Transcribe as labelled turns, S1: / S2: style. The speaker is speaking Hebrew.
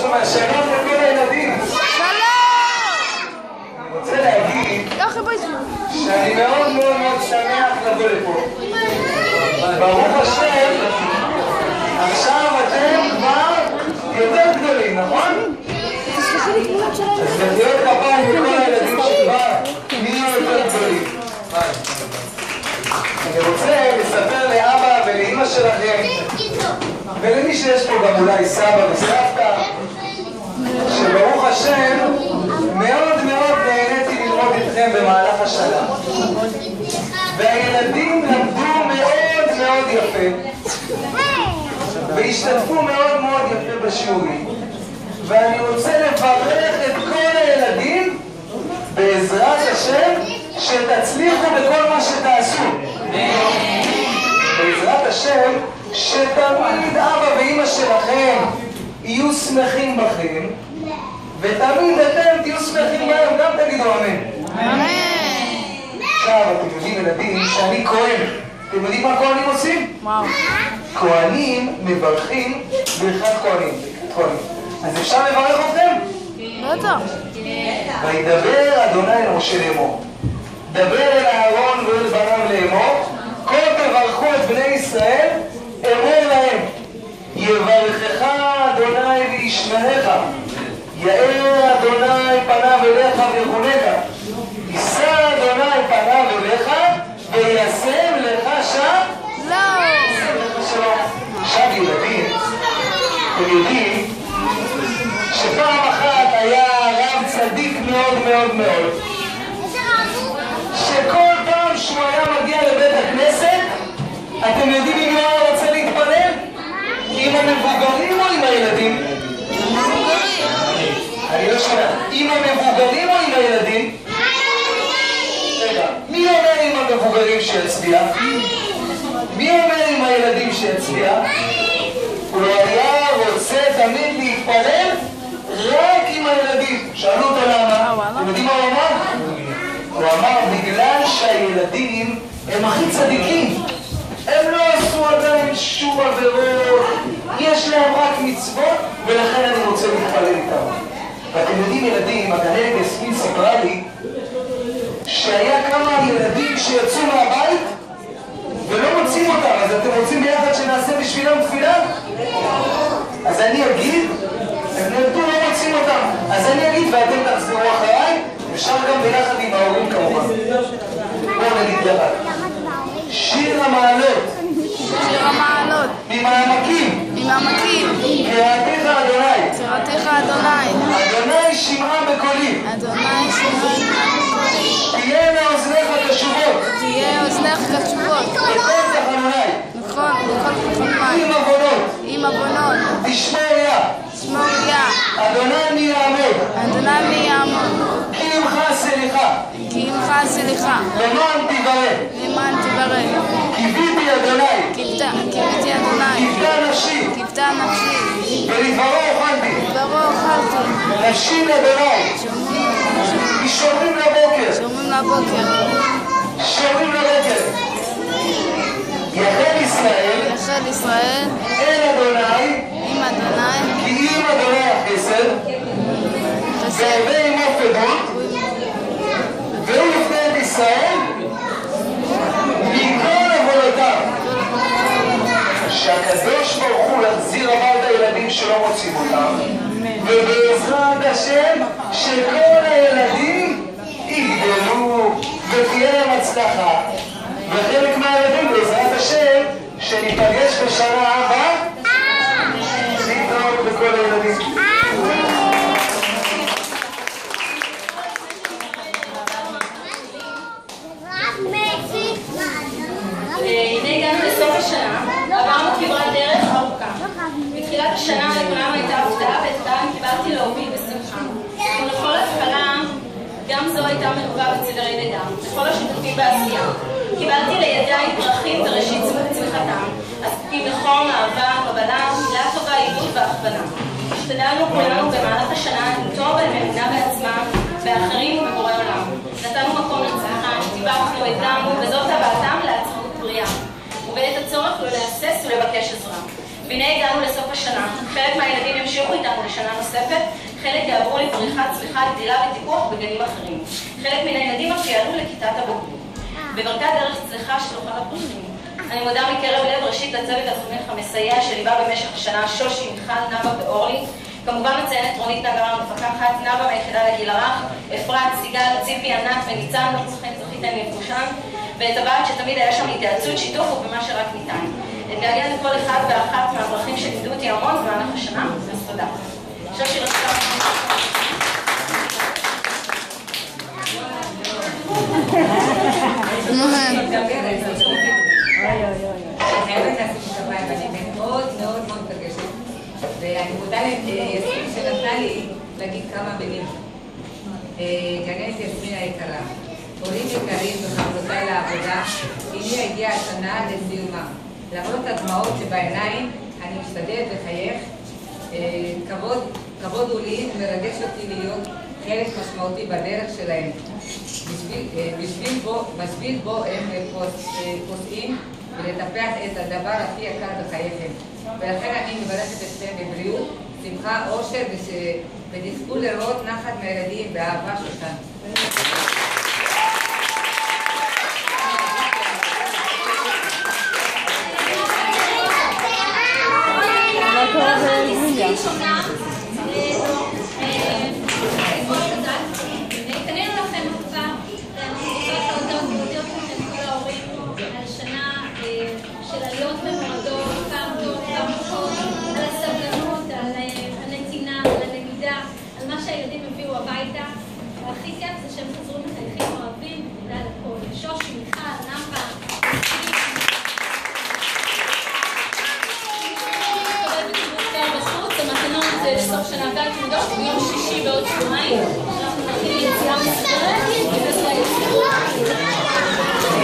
S1: שומע, שלום לכל הילדים.
S2: שלום!
S1: אני רוצה להגיד שאני מאוד מאוד מאוד שמח לבוא לפה. ברוך השם, עכשיו אתם כבר יותר גדולים, נכון? אז מחיאות כפיים לכל הילדים שכבר נהיו יותר גדולים. אני רוצה לספר לאבא ולאמא שלכם ולמי שיש פה גם אולי סבא וסבתא שברוך השם מאוד מאוד נהניתי ללמוד איתכם במהלך השנה והילדים למדו מאוד מאוד יפה והשתתפו מאוד מאוד יפה בשיעורים ואני רוצה לברך את כל הילדים בעזרת השם שתצליחו בכל מה שתעשו בעזרת השם שתמיד אבא ואמא שלכם יהיו שמחים בכם ותמיד אתם תהיו שמחים בהם, גם תגידו אמן. עכשיו אתם יודעים ילדים שאני כהן, אתם יודעים מה כהנים עושים? כהנים מברכים ברכת כהנים. אז אפשר לברך אתכם?
S2: בטח.
S1: וידבר אדוני אל משה לאמור דבר אל אהרון ואל בניו לאמור כל תברכו את בני ישראל אמור להם יברכך אדוני וישמרך יאר אדוני פניו אליך ויחונך יישא אדוני פניו אליך וישם לך שלום. עכשיו ילדים, אתם יודעים שפעם אחת היה רב צדיק מאוד מאוד מאוד שכל פעם שהוא היה מגיע לבית הכנסת אתם יודעים אם הוא היה רוצה להתפלל? עם המבוגרים או עם הילדים? אני לא שומע. עם המבוגרים או עם הילדים? רגע, מי אומר עם המבוגרים שיצביע? מי אומר עם הילדים שיצביע? הוא היה רוצה תמיד להתפלל רק עם הילדים. שאלו אותו למה? אתם יודעים מה הוא אמר? הוא אמר בגלל שהילדים הם הכי צדיקים הם לא עשו עדיין שום עבירות יש להם רק מצוות ולכן אני רוצה להתפלל איתם ואתם יודעים ילדים, הגננת יסמין סיפרה לי שהיה כמה ילדים שיצאו מהבית ולא מוצאים אותם אז אתם רוצים ביחד שנעשה בשבילם תפילה? אז אני אגיד הם נרדו לא מוצאים אותם אז אני אגיד ואתם תחזרו אחריי אפשר גם ביחד עם ההורים כמובן בואו נגיד לבד שיר המעלות ממעמקים קראתך אדוני אדוני שמעה בקולי תהיינה אוזניך קשובות בכל תחנוני עם עוונות תשמור יה אדוני מי יעמוד כי עמך סליחה למען תברא קיוויתי אדוני קיוותה נפשי ולדברו אוכלתי נפשי לאדוני שומרים לבוקר יחל ישראל אל אדוני כי אם אדוני החסד והווה עמו פדות והוא יפנה את ישראל מכל עבודותיו שהקדוש ברוך הוא להחזיר הביתה ילדים שלא מוצאים אותם ובעזרת השם שכל הילדים יגדלו ותהיה להם הצלחה וחלק מהילדים בעזרת השם שניפגש בשנה הבאה להתראות לכל הילדים
S3: הנה הגענו לסוף השנה, עברנו כברת דרך ארוכה. בתחילת השנה לכולם הייתה הפתעה ואתמול קיבלתי להוביל בשמחה. ולכל התחלה, גם זו הייתה מלווה בצברי לידה, לכל השותפים בעשייה. קיבלתי לידיי פרחים וראשית צמיחתם, עסוקים לחום, אהבה, קבלה, מילה טובה, עידוד והכוונה. השתדלנו כולנו במהלך השנה לטוב על מאמינה בעצמם, באחרים ובבורא עולם. נתנו מקום לצמיחה, טיבחנו, התאמנו, וזאת הבאתם לעצמאות בריאה. ובעת הצורך לא להסס ולבקש עזרה. והנה הגענו לסוף השנה. חלק מהילדים ימשיכו איתנו לשנה נוספת, חלק יעברו לפריחה, צמיחה, גדילה וטיפוח בגנים אחרים. חלק מן הילדים אף יעלו לכיתת הבגרות. בברכת דרך צלחה שלוחה לפרחים. אני מודה מקרב לב ראשית לצוות התומך המסייע שליווה במשך השנה, שושי, מיכל, נאווה ואורלי. כמובן מציינת רונית נגר המפקחת, נאווה מהיחידה לגיל הרך, אפרת, סיגל, ציפי, ענת וניצן, וכולכם זכיתם לפגושן, ואת הבית שתמיד היה שם להתייעצות, שיתוף ובמה שרק ניתן. אתגעגע לכל אחד ואחת מהפרחים שלימדו אותי המון במהלך השנה, אז תודה. שושי רצתה.
S4: אני מאוד מתרגשת, ואני מודה ליסמין שנתנה לי להגיד כמה מילים. גננת יסמין היקרה, הורים יקרים וחברותיי לעבודה, הנה הגיעה השנה לסיומה. למרות הדמעות שבעיניים, אני משתדלת לחייך. כבוד הוא לי ומרגש אותי להיות חלק משמעותי בדרך שלהם. בשביל בו הם פוסעים ולטפח את הדבר הכי יקר בחייכם. ולכן אני מברכת אתכם בבריאות, שמחה, אושר, ותזכו לראות נחת מהילדים באהבה שלכם.
S3: קנינו לכם כבר, ואני רוצה להודות לכם כל ההורים על שנה של עליות ומורדות, פעם טוב, פעם פחות, על הסבלנות, על הנתינה, על הלמידה, על מה שהילדים הביאו הביתה. והכי כיף זה שהם חזרו מחייכים אוהבים, ותודה לכל. שושי, מיכל, נאווה. לסוף שנה הבאה תעודות, ביום שישי בעוד שבועיים אנחנו נתחיל יציאה מסודרת,